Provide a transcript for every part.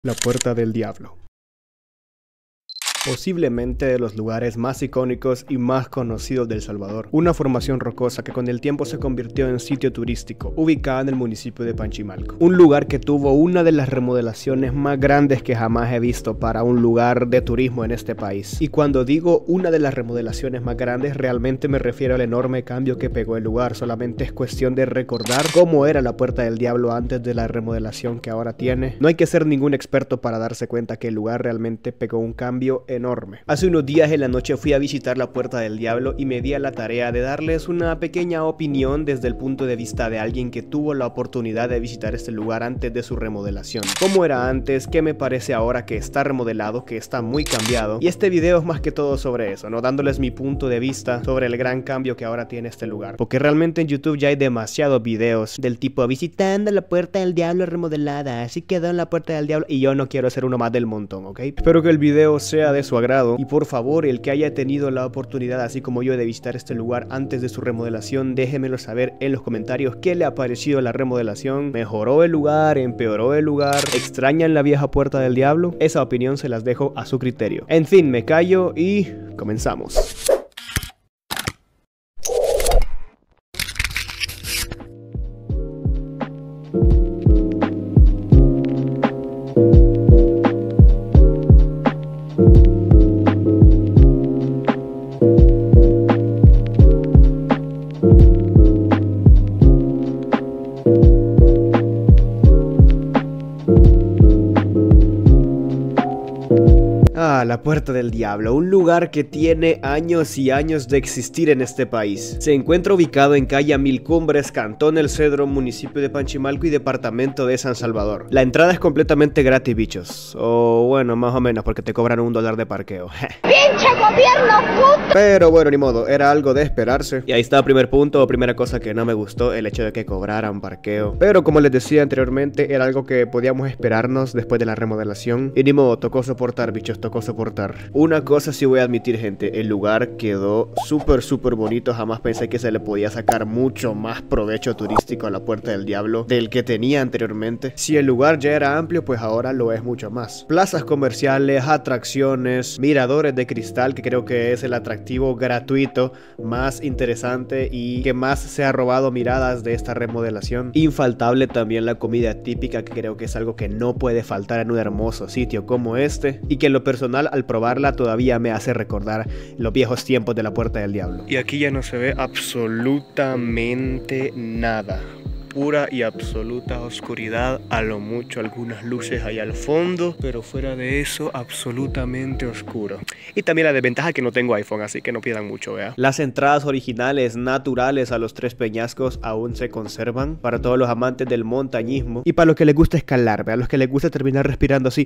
La Puerta del Diablo. Posiblemente de los lugares más icónicos y más conocidos de El Salvador. Una formación rocosa que con el tiempo se convirtió en sitio turístico, ubicada en el municipio de Panchimalco. Un lugar que tuvo una de las remodelaciones más grandes que jamás he visto para un lugar de turismo en este país. Y cuando digo una de las remodelaciones más grandes, realmente me refiero al enorme cambio que pegó el lugar. Solamente es cuestión de recordar cómo era la Puerta del Diablo antes de la remodelación que ahora tiene. No hay que ser ningún experto para darse cuenta que el lugar realmente pegó un cambio enorme. Hace unos días en la noche fui a visitar la Puerta del Diablo y me di a la tarea de darles una pequeña opinión desde el punto de vista de alguien que tuvo la oportunidad de visitar este lugar antes de su remodelación. ¿Cómo era antes? ¿Qué me parece ahora que está remodelado? Que está muy cambiado. Y este video es más que todo sobre eso, ¿no? Dándoles mi punto de vista sobre el gran cambio que ahora tiene este lugar. Porque realmente en YouTube ya hay demasiados videos del tipo visitando la Puerta del Diablo remodelada, así quedó en la Puerta del Diablo, y yo no quiero ser uno más del montón, ¿ok? Espero que el video sea de su agrado. Y por favor, el que haya tenido la oportunidad, así como yo, de visitar este lugar antes de su remodelación, déjenmelo saber en los comentarios qué le ha parecido la remodelación. ¿Mejoró el lugar? ¿Empeoró el lugar? ¿Extrañan la vieja Puerta del Diablo? Esa opinión se las dejo a su criterio. En fin, me callo y comenzamos. La Puerta del Diablo, un lugar que tiene años y años de existir en este país. Se encuentra ubicado en calle Mil Cumbres, Cantón El Cedro, municipio de Panchimalco y departamento de San Salvador. La entrada es completamente gratis, bichos. O bueno, más o menos, porque te cobran $1 de parqueo. ¡Pinche gobierno puto! Pero bueno, ni modo, era algo de esperarse. Y ahí está el primer punto o primera cosa que no me gustó, el hecho de que cobraran parqueo. Pero como les decía anteriormente, era algo que podíamos esperarnos después de la remodelación. Y ni modo, tocó soportar, bichos, tocó soportar. Una cosa sí voy a admitir, gente, el lugar quedó súper bonito. Jamás pensé que se le podía sacar mucho más provecho turístico a la Puerta del Diablo del que tenía anteriormente. Si el lugar ya era amplio, pues ahora lo es mucho más. Plazas comerciales, atracciones, miradores de cristal, que creo que es el atractivo gratuito más interesante y que más se ha robado miradas de esta remodelación. Infaltable también la comida típica, que creo que es algo que no puede faltar en un hermoso sitio como este, y que en lo personal al probarla todavía me hace recordar los viejos tiempos de la Puerta del Diablo. Y aquí ya no se ve absolutamente nada. Pura y absoluta oscuridad, a lo mucho algunas luces ahí al fondo, pero fuera de eso absolutamente oscuro. Y también la desventaja que no tengo iPhone, así que no pidan mucho, vea. Las entradas originales naturales a los tres peñascos aún se conservan para todos los amantes del montañismo y para los que les gusta escalar, vea, los que les gusta terminar respirando así.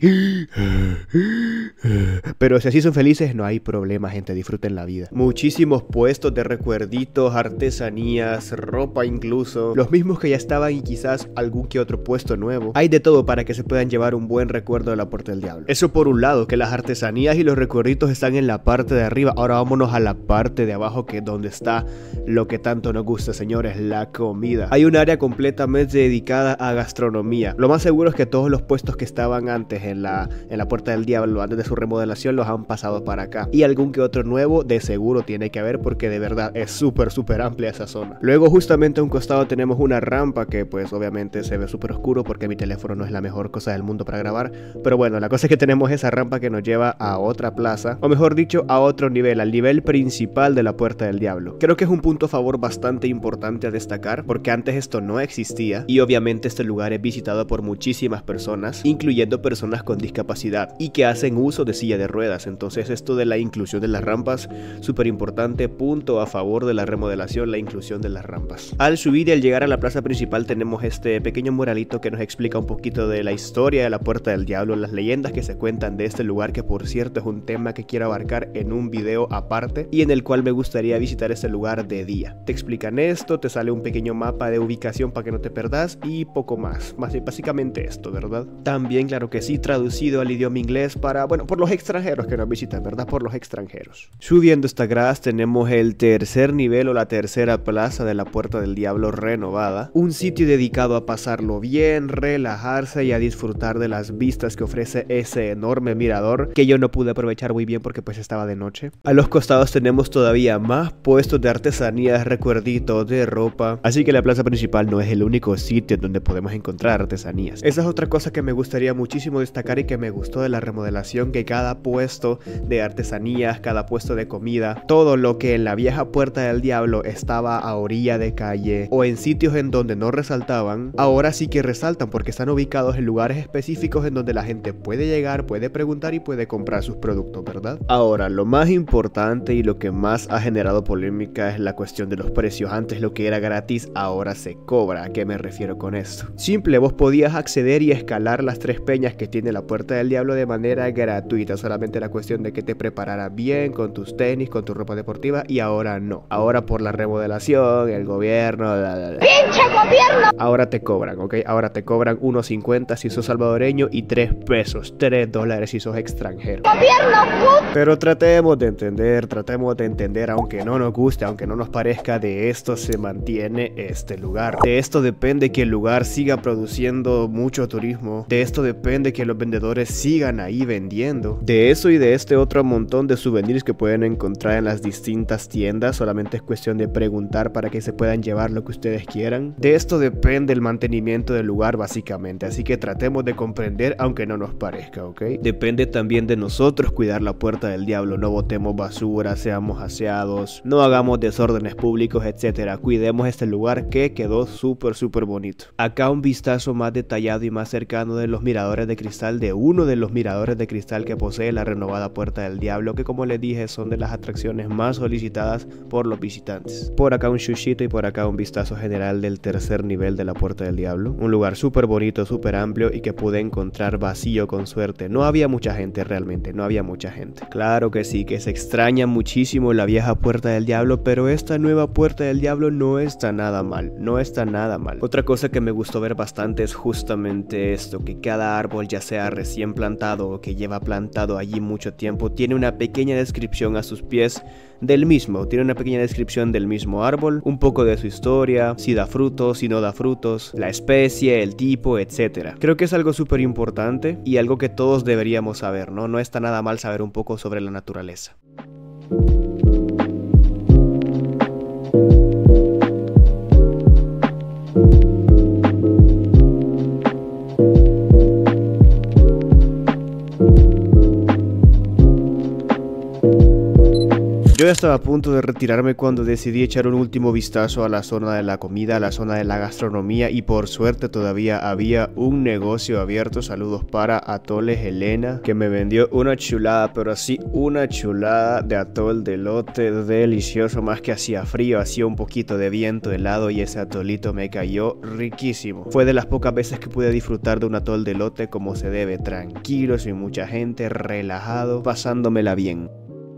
Pero si así son felices, no hay problema, gente, disfruten la vida. Muchísimos puestos de recuerditos, artesanías, ropa incluso, los mismos que ya estaban, y quizás algún que otro puesto nuevo. Hay de todo para que se puedan llevar un buen recuerdo de la Puerta del Diablo. Eso por un lado, que las artesanías y los recuerditos están en la parte de arriba. Ahora vámonos a la parte de abajo, que es donde está lo que tanto nos gusta, señores, la comida. Hay un área completamente dedicada a gastronomía. Lo más seguro es que todos los puestos que estaban antes en la Puerta del Diablo, antes de su remodelación, los han pasado para acá. Y algún que otro nuevo de seguro tiene que haber, porque de verdad es súper amplia esa zona. Luego justamente a un costado tenemos una rampa que pues obviamente se ve súper oscuro porque mi teléfono no es la mejor cosa del mundo para grabar. Pero bueno, la cosa es que tenemos esa rampa que nos lleva a otra plaza, o mejor dicho, a otro nivel, al nivel principal de la Puerta del Diablo. Creo que es un punto a favor bastante importante a destacar, porque antes esto no existía y obviamente este lugar es visitado por muchísimas personas, incluyendo personas con discapacidad y que hacen uso de silla de ruedas. Entonces esto de la inclusión de las rampas, súper importante, punto a favor de la remodelación, la inclusión de las rampas. Al subir y al llegar a la plaza principal tenemos este pequeño muralito que nos explica un poquito de la historia de la Puerta del Diablo, las leyendas que se cuentan de este lugar, que por cierto es un tema que quiero abarcar en un video aparte y en el cual me gustaría visitar este lugar de día. Te explican esto, te sale un pequeño mapa de ubicación para que no te perdas y poco más. Básicamente esto, ¿verdad? También, claro que sí, traducido al idioma inglés para, bueno, por los extranjeros que nos visitan, ¿verdad? Por los extranjeros. Subiendo esta gradas tenemos el tercer nivel o la tercera plaza de la Puerta del Diablo renovada. un sitio dedicado a pasarlo bien, relajarse y a disfrutar de las vistas que ofrece ese enorme mirador, que yo no pude aprovechar muy bien porque pues estaba de noche. A los costados tenemos todavía más puestos de artesanías, recuerditos, de ropa, así que la plaza principal no es el único sitio donde podemos encontrar artesanías. Esa es otra cosa que me gustaría muchísimo destacar y que me gustó de la remodelación, que cada puesto de artesanías, cada puesto de comida, todo lo que en la vieja Puerta del Diablo estaba a orilla de calle o en sitios en donde no resaltaban, ahora sí que resaltan porque están ubicados en lugares específicos en donde la gente puede llegar, puede preguntar y puede comprar sus productos, ¿verdad? Ahora, lo más importante y lo que más ha generado polémica es la cuestión de los precios. Antes lo que era gratis, ahora se cobra. ¿A qué me refiero con esto? Simple, vos podías acceder y escalar las 3 peñas que tiene la Puerta del Diablo de manera gratuita, solamente era cuestión de que te prepararas bien con tus tenis, con tu ropa deportiva, y ahora no. Ahora por la remodelación, el gobierno, ¡pinche gobierno! Ahora te cobran, ¿ok? Ahora te cobran 1.50 si sos salvadoreño y 3 pesos, 3 dólares si sos extranjero. ¡Gobierno! Pero tratemos de entender, aunque no nos guste, aunque no nos parezca, de esto se mantiene este lugar. De esto depende que el lugar siga produciendo mucho turismo. De esto depende que los vendedores sigan ahí vendiendo. De eso y de este otro montón de souvenirs que pueden encontrar en las distintas tiendas. Solamente es cuestión de preguntar para que se puedan llevar lo que ustedes quieran. De esto depende el mantenimiento del lugar básicamente. Así que tratemos de comprender aunque no nos parezca, ¿ok? Depende también de nosotros cuidar la Puerta del Diablo. No botemos basura, seamos aseados, no hagamos desórdenes públicos, etcétera. Cuidemos este lugar que quedó súper bonito. Acá un vistazo más detallado y más cercano de los miradores de cristal, de uno de los miradores de cristal que posee la renovada Puerta del Diablo, que como les dije son de las atracciones más solicitadas por los visitantes. Por acá un chuchito y por acá un vistazo general del tercer nivel de la Puerta del Diablo. Un lugar súper bonito, súper amplio y que pude encontrar vacío con suerte. No había mucha gente realmente, no había mucha gente. Claro que sí, que se extraña muchísimo la vieja Puerta del Diablo, pero esta nueva Puerta del Diablo no está nada mal, no está nada mal. Otra cosa que me gustó ver bastante es justamente esto, que cada árbol, ya sea recién plantado o que lleva plantado allí mucho tiempo, tiene una pequeña descripción a sus pies del mismo, tiene una pequeña descripción del mismo árbol, un poco de su historia, si da frutos, si no da frutos, la especie, el tipo, etc. Creo que es algo súper importante y algo que todos deberíamos saber, ¿no? No está nada mal saber un poco sobre la naturaleza. Yo estaba a punto de retirarme cuando decidí echar un último vistazo a la zona de la comida, a la zona de la gastronomía, y por suerte todavía había un negocio abierto. Saludos para Atoles Elena, que me vendió una chulada, pero así una chulada de atol de elote delicioso, más que hacía frío, hacía un poquito de viento helado y ese atolito me cayó riquísimo. Fue de las pocas veces que pude disfrutar de un atol de elote como se debe, tranquilo, sin mucha gente, relajado, pasándomela bien.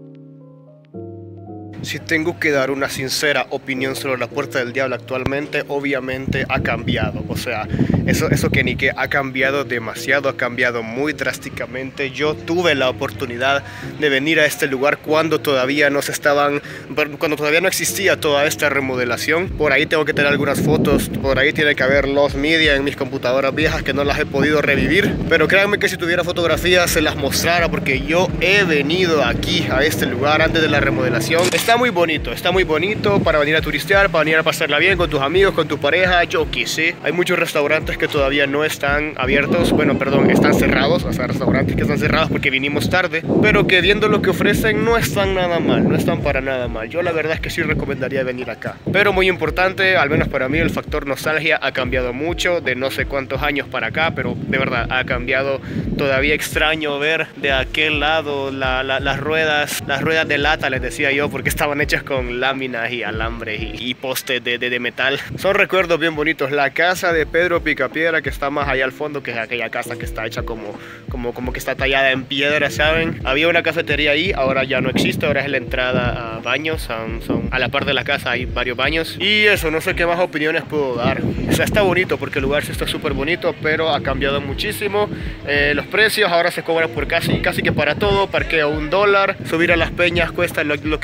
Si tengo que dar una sincera opinión sobre la Puerta del Diablo actualmente, obviamente ha cambiado. O sea, eso que ni que ha cambiado demasiado, ha cambiado muy drásticamente. Yo tuve la oportunidad de venir a este lugar cuando todavía no existía toda esta remodelación. Por ahí tengo que tener algunas fotos, por ahí tiene que haber los media en mis computadoras viejas que no las he podido revivir. Pero créanme que si tuviera fotografías se las mostrara, porque yo he venido aquí a este lugar antes de la remodelación. Está muy bonito para venir a turistear, para venir a pasarla bien con tus amigos, con tu pareja, yo qué sé. Hay muchos restaurantes que todavía no están abiertos, bueno, perdón, están cerrados, o sea, restaurantes que están cerrados porque vinimos tarde, pero que viendo lo que ofrecen no están nada mal, no están para nada mal. Yo la verdad es que sí recomendaría venir acá. Pero muy importante, al menos para mí, el factor nostalgia ha cambiado mucho, de no sé cuántos años para acá, pero de verdad ha cambiado. Todavía extraño ver de aquel lado las ruedas de lata, les decía yo, porque estaban hechas con láminas y alambres y postes de metal. Son recuerdos bien bonitos. La casa de Pedro Picapiedra, que está más allá al fondo, que es aquella casa que está hecha como que está tallada en piedra, ¿saben? Había una cafetería ahí, ahora ya no existe, ahora es la entrada a baños, a la par de la casa hay varios baños. Y eso, no sé qué más opiniones puedo dar. O sea, está bonito porque el lugar sí está súper bonito, pero ha cambiado muchísimo. Los precios ahora se cobran por casi que para todo. Parqueo $1, subir a las peñas cuesta lo que ya vieron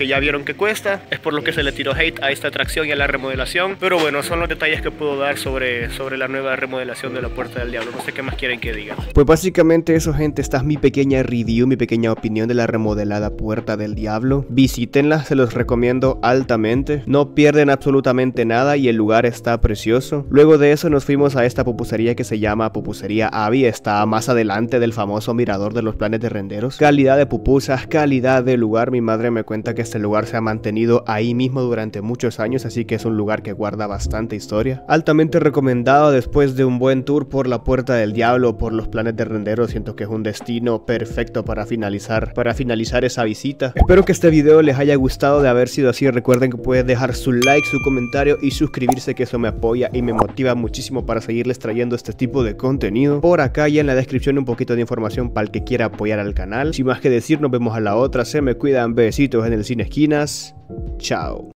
remodelación que cuesta. Es por lo que se le tiró hate a esta atracción y a la remodelación. Pero bueno, son los detalles que puedo dar sobre la nueva remodelación de la Puerta del Diablo. No sé qué más quieren que diga. Pues básicamente eso, gente. Esta es mi pequeña review, mi pequeña opinión de la remodelada Puerta del Diablo. Visítenla, se los recomiendo altamente. No pierden absolutamente nada y el lugar está precioso. Luego de eso nos fuimos a esta pupusería que se llama Pupusería Abby. Está más adelante del famoso mirador de los Planes de Renderos. Calidad de pupusas, calidad de lugar. Mi madre me cuenta que este lugar se ha mantenido ahí mismo durante muchos años, así que es un lugar que guarda bastante historia. Altamente recomendado después de un buen tour por la Puerta del Diablo, por los Planes de Renderos. Siento que es un destino perfecto para finalizar esa visita. Espero que este video les haya gustado. De haber sido así, recuerden que pueden dejar su like, su comentario y suscribirse, que eso me apoya y me motiva muchísimo para seguirles trayendo este tipo de contenido. Por acá y en la descripción un poquito de información para el que quiera apoyar al canal. Sin más que decir, nos vemos a la otra. Se me cuidan, besitos en el Cine Esquinas. Chao.